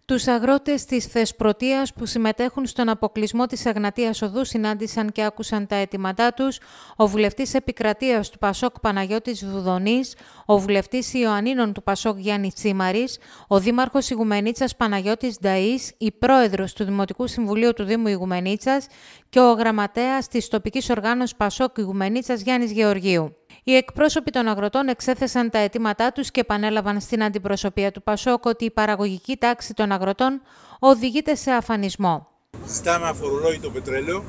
Τους αγρότες της Θεσπρωτείας που συμμετέχουν στον αποκλεισμό της Αγνατίας Οδού συνάντησαν και άκουσαν τα αιτήματά τους ο βουλευτής επικρατείας του Πασόκ Παναγιώτης Βουδονής, ο βουλευτής Ιωαννίνων του Πασόκ Γιάννης Τσίμαρης, ο δήμαρχος Ιγουμενίτσας Παναγιώτης Νταΐς, η πρόεδρος του Δημοτικού Συμβουλίου του Δήμου Ιγουμενίτσας και ο γραμματέας της τοπικής οργάνωσης Πασόκ Ιγουμενίτσας Γιάννης Γεωργίου. Οι εκπρόσωποι των αγροτών εξέθεσαν τα αιτήματά τους και επανέλαβαν στην αντιπροσωπεία του Πασόκ ότι η παραγωγική τάξη των αγροτών οδηγείται σε αφανισμό. Ζητάμε αφορολόγητο πετρέλαιο,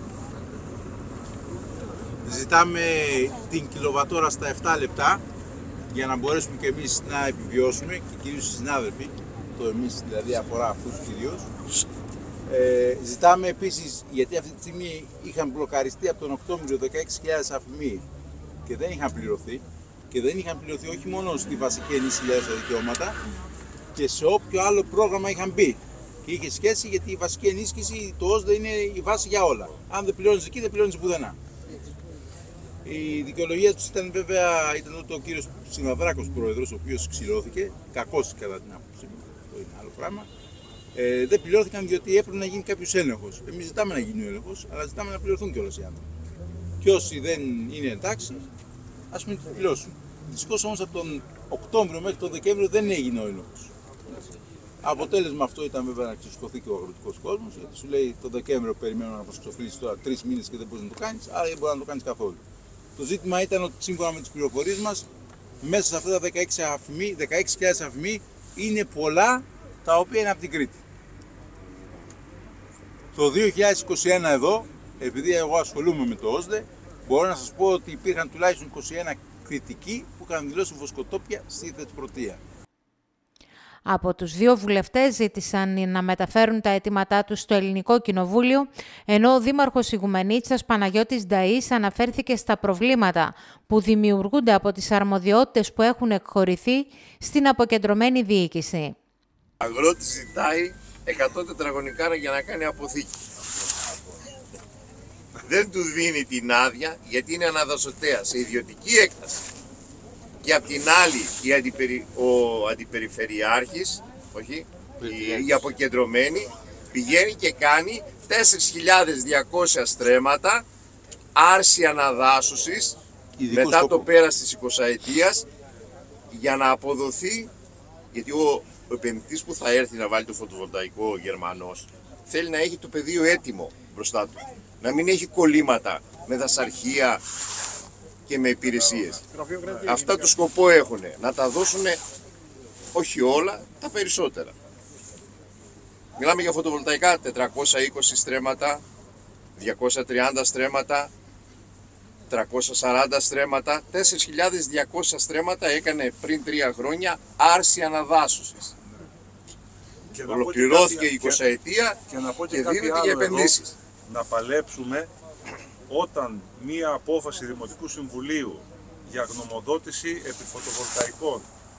ζητάμε την κιλοβατόρα στα 7 λεπτά για να μπορέσουμε και εμείς να επιβιώσουμε και κυρίως οι συνάδελφοι, το εμείς δηλαδή αφορά αυτούς κυρίως. Ζητάμε επίσης, γιατί αυτή τη στιγμή είχαν μπλοκαριστεί από τον Οκτώβριο 16.000 αφημοί και δεν είχαν πληρωθεί, και δεν είχαν πληρωθεί όχι μόνο στη βασική ενίσχυση στα δικαιώματα και σε όποιο άλλο πρόγραμμα είχαν μπει. Και είχε σχέση γιατί η βασική ενίσχυση, το ΩΣΔΕ είναι η βάση για όλα. Αν δεν πληρώνεις εκεί, δεν πληρώνεις πουθενά. Η δικαιολογία του ήταν βέβαια, ήταν ο κύριος Συναδράκος πρόεδρος, ο οποίος ξυλώθηκε, κακός κατά την άποψή μου, αυτό είναι άλλο πράγμα. Δεν πληρώθηκαν διότι έπρεπε να γίνει κάποιος έλεγχος. Εμείς ζητάμε να γίνει ο έλεγχος, αλλά ζητάμε να πληρωθούν κιόλας οι άνθρωποι. Και όσοι δεν είναι εντάξει, ας μην τους πληρώσουν. Δυστυχώς όμως από τον Οκτώβριο μέχρι τον Δεκέμβριο δεν έγινε ο έλεγχος. Αποτέλεσμα αυτό ήταν βέβαια να ξεσηκωθεί και ο αγροτικός κόσμος, γιατί σου λέει το Δεκέμβριο περιμένω να προσκοφλήσεις τώρα 3 μήνες και δεν μπορείς να το κάνεις, άρα δεν μπορεί να το κάνεις καθόλου. Το ζήτημα ήταν ότι σύμφωνα με τις πληροφορίες μας, μέσα σε αυτά τα 16.000 αφημοί είναι πολλά τα οποία είναι από την Κρήτη. Το 2021 εδώ, επειδή εγώ ασχολούμαι με το ΩΣΔΕ, μπορώ να σας πω ότι υπήρχαν τουλάχιστον 21 κριτικοί που είχαν δηλώσει βοσκοτόπια στη Θεσπρωτεία. Από τους δύο βουλευτές ζήτησαν να μεταφέρουν τα αιτήματά τους στο Ελληνικό Κοινοβούλιο, ενώ ο δήμαρχος Ιγουμενίτσας Παναγιώτης Νταΐς αναφέρθηκε στα προβλήματα που δημιουργούνται από τις αρμοδιότητες που έχουν εκχωρηθεί στην αποκεντρωμένη διοίκηση. Ο αγρότης ζητάει 100 τετραγωνικά για να κάνει αποθήκη. Δεν του δίνει την άδεια γιατί είναι αναδασωτέα σε ιδιωτική έκταση. Και απ' την άλλη ο αντιπεριφερειάρχης, η αποκεντρωμένη, πηγαίνει και κάνει 4.200 στρέμματα άρση αναδάσωσης μετά το πέρας της 20ετίας για να αποδοθεί, γιατί ο επενδυτής που θα έρθει να βάλει το φωτοβολταϊκό, ο Γερμανός, θέλει να έχει το πεδίο έτοιμο μπροστά του, να μην έχει κολλήματα με δασαρχεία και με υπηρεσίες. Αυτά το σκοπό έχουν, να τα δώσουν όχι όλα, τα περισσότερα. Μιλάμε για φωτοβολταϊκά, 420 στρέμματα, 230 στρέμματα, 340 στρέμματα, 4.200 στρέμματα έκανε πριν 3 χρόνια άρση αναδάσωσης. Ολοκληρώθηκε η 20ετία και δίνεται για επενδύσεις. Να παλέψουμε όταν μία απόφαση Δημοτικού Συμβουλίου για γνωμοδότηση επί φωτοβολταϊκών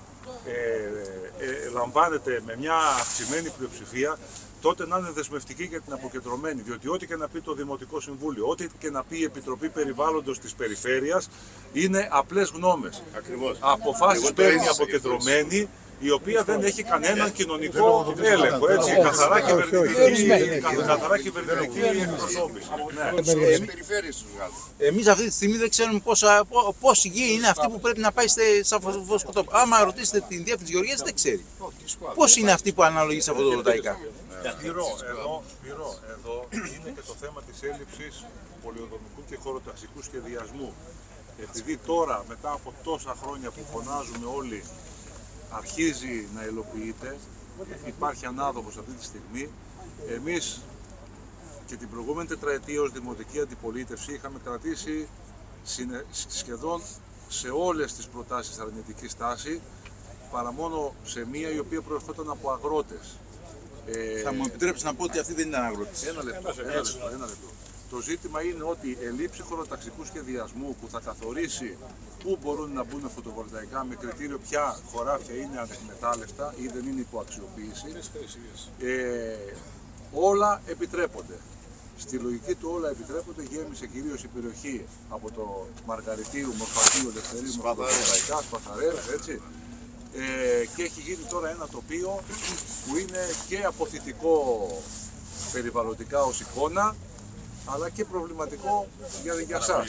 λαμβάνεται με μια αυξημένη πλειοψηφία, τότε να είναι δεσμευτική για την αποκεντρωμένη. Διότι ό,τι και να πει το Δημοτικό Συμβούλιο, ό,τι και να πει η Επιτροπή Περιβάλλοντος της Περιφέρειας, είναι απλές γνώμες. Ακριβώς. Αποφάσεις παίρνει η αποκεντρωμένη, η οποία δεν έχει κανέναν κοινωνικό έλεγχο. Έτσι, καθαρά κυβερνητική εκπροσώπηση. Εμείς αυτή τη στιγμή δεν ξέρουμε πόση γη είναι αυτή που πρέπει να πάει στα βοσκοτόπια. Άμα ρωτήσετε την διεύθυνση Γεωργίας, δεν ξέρει. Πώς είναι αυτή που αναλογεί στα φωτοβολταϊκά. Σπύρο, εδώ είναι και το θέμα της έλλειψης πολεοδομικού και χωροταξικού σχεδιασμού. Επειδή τώρα, μετά από τόσα χρόνια που φωνάζουμε όλοι, αρχίζει να υλοποιείται, υπάρχει ανάδοχος αυτή τη στιγμή. Εμείς και την προηγούμενη τετραετία ως δημοτική αντιπολίτευση είχαμε κρατήσει σχεδόν σε όλες τις προτάσεις αρνητική στάση, παρά μόνο σε μία η οποία προερχόταν από αγρότες. Θα μου επιτρέψει να πω ότι αυτή δεν ήταν αγρότης. Ένα λεπτό. Το ζήτημα είναι ότι ελλείψη χωροταξικού σχεδιασμού που θα καθορίσει πού μπορούν να μπουν φωτοβολταϊκά με κριτήριο ποια χωράφια είναι ανεκμετάλλευτα ή δεν είναι υποαξιοποίηση, όλα επιτρέπονται. Στη λογική του όλα επιτρέπονται, γέμισε κυρίως η περιοχή από το Μαργαριτίου, Μορφαγίου, Ελευθερίου, με φωτοβολταϊκά, Σπαθαρές, έτσι. και έχει γίνει τώρα ένα τοπίο που είναι και αποθητικό περιβαλλοντικά ως εικόνα, αλλά και προβληματικό για εσάς.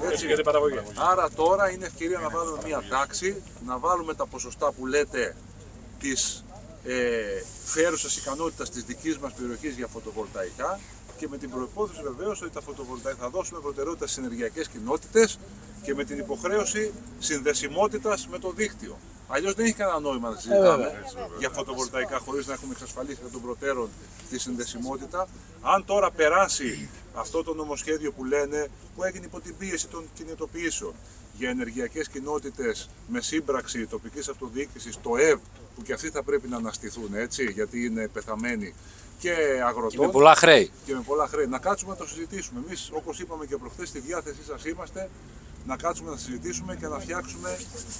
Άρα τώρα είναι ευκαιρία να βάλουμε μια τάξη, να βάλουμε τα ποσοστά που λέτε της φέρουσας ικανότητας της δικής μας περιοχής για φωτοβολταϊκά, και με την προϋπόθεση βεβαίως ότι τα φωτοβολταϊκά θα δώσουμε προτεραιότητα στις ενεργειακές κοινότητες και με την υποχρέωση συνδεσιμότητας με το δίκτυο. Αλλιώς δεν έχει κανένα νόημα να συζητάμε για φωτοβολταϊκά χωρίς να έχουμε εξασφαλίσει εκ των προτέρων τη συνδεσιμότητα. Αν τώρα περάσει αυτό το νομοσχέδιο που λένε, που έγινε υπό την πίεση των κινητοποιήσεων για ενεργειακές κοινότητες με σύμπραξη τοπικής αυτοδιοίκησης, το ΕΒ, που και αυτοί θα πρέπει να αναστηθούν, έτσι, γιατί είναι πεθαμένοι, και αγροτών. Και με πολλά χρέη. Να κάτσουμε να το συζητήσουμε. Εμείς, όπως είπαμε και προχθές, στη διάθεσή σας είμαστε να κάτσουμε να συζητήσουμε και να φτιάξουμε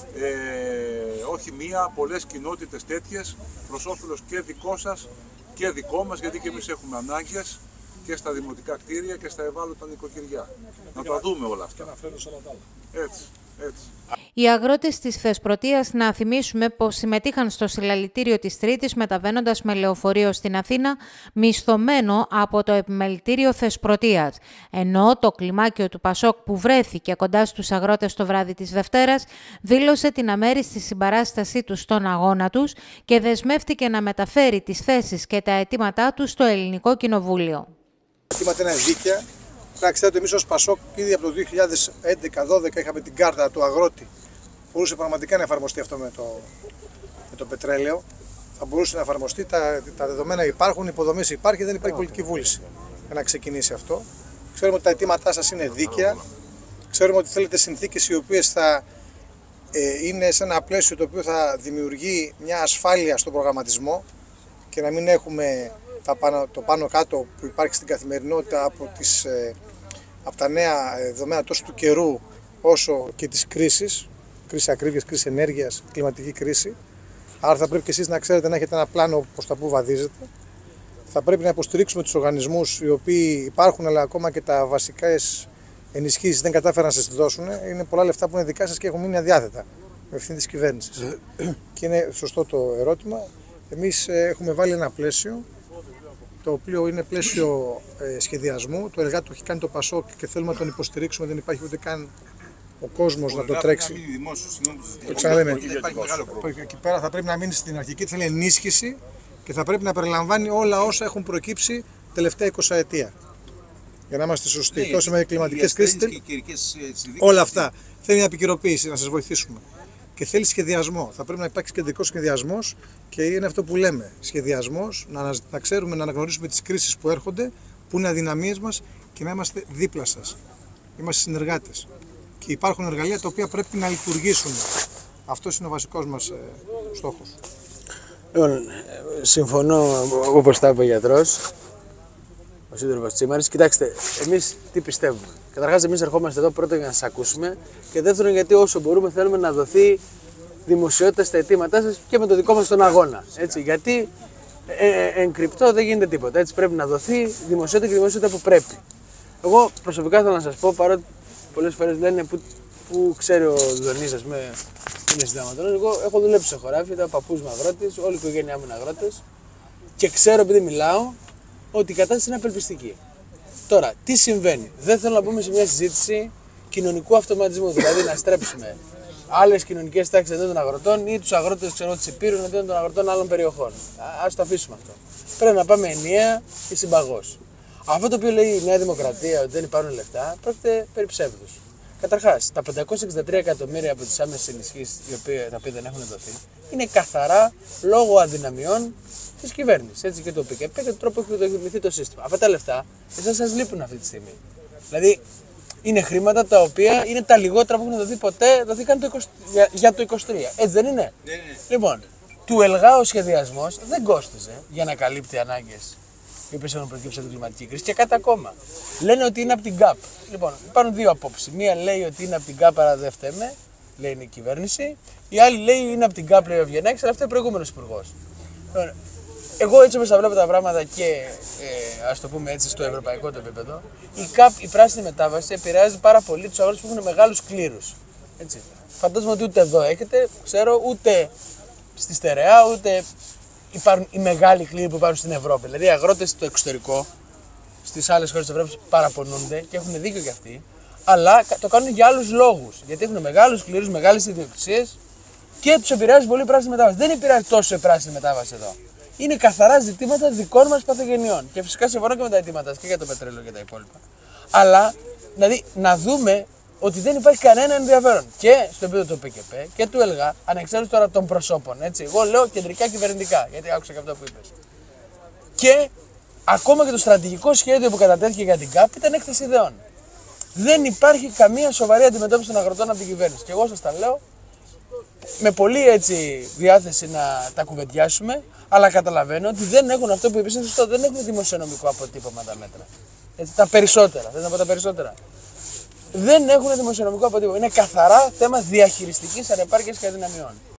όχι μία, πολλές κοινότητες τέτοιες προς όφελος και δικό σας και δικό μας, γιατί και εμείς έχουμε ανάγκες και στα δημοτικά κτίρια και στα ευάλωτα νοικοκυριά. Να τα δούμε όλα αυτά. Έτσι. Οι αγρότες της Θεσπρωτείας, να θυμίσουμε πως συμμετείχαν στο συλλαλητήριο της Τρίτης μεταβαίνοντας με λεωφορείο στην Αθήνα, μισθωμένο από το επιμελητήριο Θεσπρωτείας. Ενώ το κλιμάκιο του Πασόκ που βρέθηκε κοντά στους αγρότες το βράδυ της Δευτέρας δήλωσε την αμέριστη συμπαράστασή του στον αγώνα τους και δεσμεύτηκε να μεταφέρει τις θέσεις και τα αιτήματά του στο Ελληνικό Κοινοβούλιο. Τα αιτήματα είναι δίκαια. Να ξέρετε, εμείς ως Πασόκ ήδη από το 2011-12 είχαμε την κάρτα του αγρότη. Μπορούσε πραγματικά να εφαρμοστεί αυτό με το πετρέλαιο. Θα μπορούσε να εφαρμοστεί, τα δεδομένα υπάρχουν, οι υποδομές υπάρχει, δεν υπάρχει πολιτική βούληση για να ξεκινήσει αυτό. Ξέρουμε ότι τα αιτήματά σας είναι δίκαια. Ξέρουμε ότι θέλετε συνθήκες οι οποίες θα είναι σε ένα πλαίσιο το οποίο θα δημιουργεί μια ασφάλεια στον προγραμματισμό και να μην έχουμε το πάνω κάτω που υπάρχει στην καθημερινότητα από τα νέα δεδομένα τόσο του καιρού όσο και της κρίσης, κρίση ακρίβειας, κρίση ενέργειας, κλιματική κρίση. Άρα θα πρέπει και εσείς να ξέρετε να έχετε ένα πλάνο προς τα που βαδίζετε. Θα πρέπει να υποστηρίξουμε τους οργανισμούς οι οποίοι υπάρχουν, αλλά ακόμα και τα βασικά ενισχύσεις δεν κατάφεραν να σας τη δώσουν. Είναι πολλά λεφτά που είναι δικά σας και έχουν μείνει αδιάθετα με ευθύνη της κυβέρνησης. Και είναι σωστό το ερώτημα. Εμείς έχουμε βάλει ένα πλαίσιο, το οποίο είναι πλαίσιο σχεδιασμού. Το ΕΛΓΑ το έχει κάνει το Πασόκ και θέλουμε να τον υποστηρίξουμε. Δεν υπάρχει ούτε καν ο κόσμος να το τρέξει. Το ξαναλέμε. Εκεί πέρα θα πρέπει να μείνει στην αρχική, θέλει ενίσχυση και θα πρέπει να περιλαμβάνει όλα όσα έχουν προκύψει τελευταία 20 ετία. Για να είμαστε σωστοί. Τόσο με κλιματικές κρίσεις, όλα αυτά. Θέλει μια επικαιροποίηση, να σας βοηθήσουμε. Και θέλει σχεδιασμό. Θα πρέπει να υπάρξει κεντρικός σχεδιασμός και είναι αυτό που λέμε. Σχεδιασμός, να ξέρουμε να αναγνωρίσουμε τις κρίσεις που έρχονται, που είναι αδυναμίες μας και να είμαστε δίπλα σας. Είμαστε συνεργάτες. Και υπάρχουν εργαλεία τα οποία πρέπει να λειτουργήσουν. Αυτός είναι ο βασικός μας στόχος. Λοιπόν, συμφωνώ όπως τα είπε ο γιατρός, ο σύντροφος Τσίμαρης. Κοιτάξτε, εμείς τι πιστεύουμε. Καταρχάς, εμείς ερχόμαστε εδώ πρώτα για να σας ακούσουμε και δεύτερον γιατί όσο μπορούμε θέλουμε να δοθεί δημοσιότητα στα αιτήματά σας και με το δικό μας τον αγώνα. Έτσι, γιατί εν κρυπτό δεν γίνεται τίποτα. Έτσι πρέπει να δοθεί δημοσιότητα και δημοσιότητα που πρέπει. Εγώ προσωπικά θέλω να σας πω, παρότι πολλές φορές λένε που ξέρει ο Δονής, ας πούμε, είναι συνταγματολόγος. Εγώ έχω δουλέψει σε χωράφι, ήταν παππούς μου αγρότης, όλη η οικογένειά μου είναι αγρότες και ξέρω επειδή μιλάω ότι η κατάσταση είναι απελπιστική. Τώρα, τι συμβαίνει. Δεν θέλω να μπούμε σε μια συζήτηση κοινωνικού αυτοματισμού, δηλαδή να στρέψουμε άλλες κοινωνικές τάξεις εναντίον των αγροτών ή τους αγρότες της Υπήρου εναντίον των αγροτών άλλων περιοχών. Ας το αφήσουμε αυτό. Πρέπει να πάμε ενιαία και συμπαγώς. Αυτό το οποίο λέει η Νέα Δημοκρατία ότι δεν υπάρχουν λεφτά πρόκειται περί ψεύδους. Καταρχάς, τα 563 εκατομμύρια από τις άμεσες ενισχύσεις τα οποία δεν έχουν δοθεί είναι καθαρά λόγω αδυναμιών της κυβέρνησης, έτσι και το ΠΚΠ και του τρόπου που έχει δημιουργηθεί το σύστημα. Αυτά τα λεφτά εσάς σας λείπουν αυτή τη στιγμή. Δηλαδή, είναι χρήματα τα οποία είναι τα λιγότερα που έχουν δοθεί ποτέ, δοθήκαν για το 23. Έτσι δεν είναι? Ναι. Λοιπόν, του ΕΛΓΑ ο σχεδιασμός δεν κόστιζε για να καλύπτει ανάγκες οι οποίες έχουν προκύψει από την κλιματική κρίση και κάτι ακόμα. Λένε ότι είναι από την ΚΑΠ. Λοιπόν, υπάρχουν δύο απόψεις. Μία λέει ότι είναι από την ΚΑΠ, άρα δεν φταίμε, λέει είναι η κυβέρνηση. Η άλλη λέει είναι από την ΚΑΠ, λέει ο Βιενάκης, αλλά αυτό είναι προηγούμενος υπουργός. Εγώ έτσι όπως τα βλέπω τα πράγματα και ας το πούμε έτσι στο ευρωπαϊκό το επίπεδο, η ΚΑΠ, η πράσινη μετάβαση επηρεάζει πάρα πολύ τους αγρότες που έχουν μεγάλους κλήρους. Έτσι. Φαντάζομαι ότι ούτε εδώ έχετε, ξέρω, ούτε στη στερεά, ούτε υπάρχουν οι μεγάλοι κλήροι που υπάρχουν στην Ευρώπη. Δηλαδή οι αγρότες στο εξωτερικό, στις άλλες χώρες της Ευρώπης παραπονούνται και έχουν δίκιο κι αυτοί, αλλά το κάνουν για άλλους λόγους. Γιατί έχουν μεγάλους κλήρους, μεγάλες ιδιοκτησίες και τους επηρεάζει πολύ η πράσινη μετάβαση. Δεν επηρεάζει τόσο η πράσινη μετάβαση εδώ. Είναι καθαρά ζητήματα δικών μας παθογενειών. Και φυσικά συμφωνώ και με τα αιτήματά και για το πετρέλαιο και τα υπόλοιπα. Αλλά δηλαδή να δούμε ότι δεν υπάρχει κανένα ενδιαφέρον και στο επίπεδο του ΠΚΠ και του ΕΛΓΑ, ανεξάρτητα τώρα των προσώπων. Έτσι. Εγώ λέω κεντρικά κυβερνητικά, γιατί άκουσα και αυτό που είπες. Και ακόμα και το στρατηγικό σχέδιο που κατατέθηκε για την ΚΑΠ ήταν έκθεση ιδεών. Δεν υπάρχει καμία σοβαρή αντιμετώπιση των αγροτών από την κυβέρνηση. Και εγώ σας τα λέω με πολύ έτσι διάθεση να τα κουβεντιάσουμε, αλλά καταλαβαίνω ότι δεν έχουν αυτό που είπες, δεν έχουν δημοσιονομικό αποτύπωμα τα μέτρα. Έτσι, τα περισσότερα, δεν θα πω τα περισσότερα. Δεν έχουν δημοσιονομικό αποτύπωμα. Είναι καθαρά θέμα διαχειριστικής ανεπάρκειας και αδυναμιών.